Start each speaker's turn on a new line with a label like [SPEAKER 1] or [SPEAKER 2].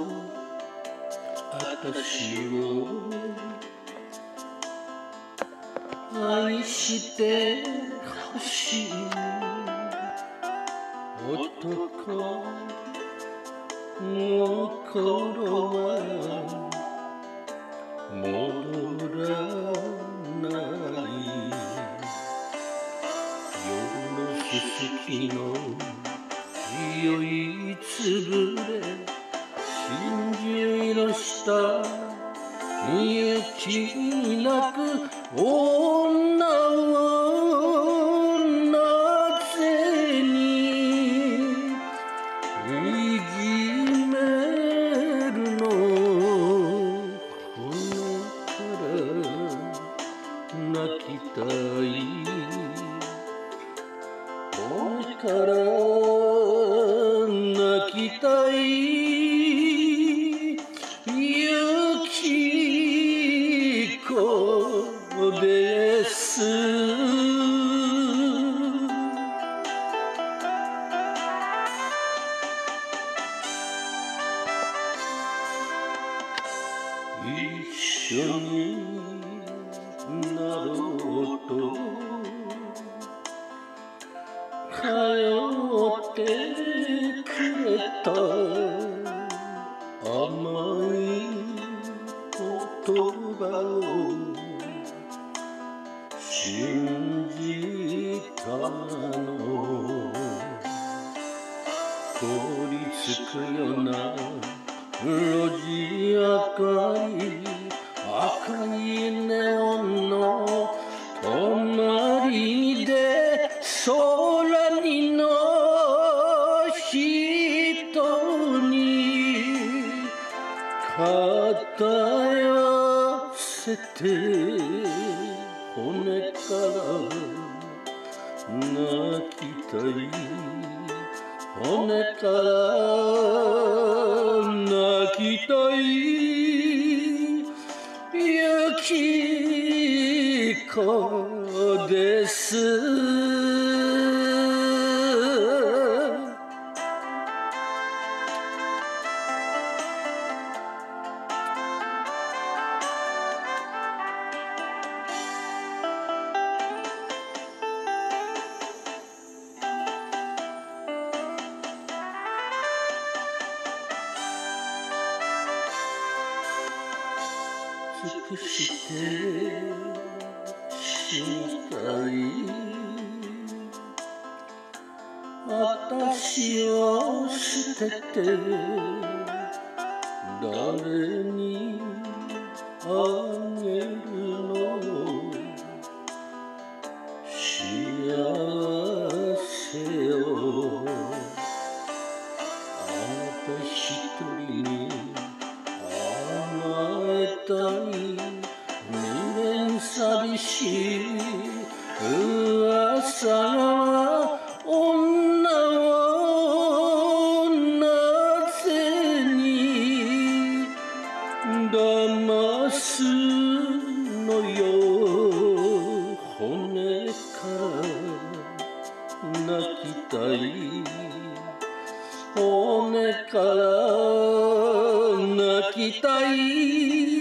[SPEAKER 1] 私を愛してほしい男の頃は戻らない夜のすすきの酔いつぶれ真珠の下雪なく女をなぜにいじめるの骨から泣きたい骨から泣きたいです。一緒になろうと通ってくれた甘い言葉を信じたの凍りつくような路地明かり赤いネオンの隣で空にの人に肩寄せて骨から泣きたい骨から泣きたい雪子です尽くして死にたい私を捨てて誰にあげるの幸せをあなた一人に甘えたい未練寂しい噂が女をなぜに騙すのよ骨から泣きたい骨から泣きたい